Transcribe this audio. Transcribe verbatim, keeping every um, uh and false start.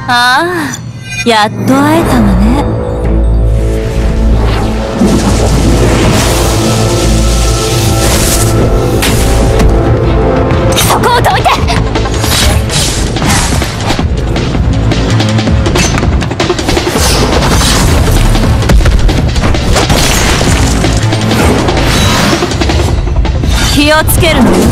ああ、やっと会えたわね。そこをどいて。気をつけるのよ。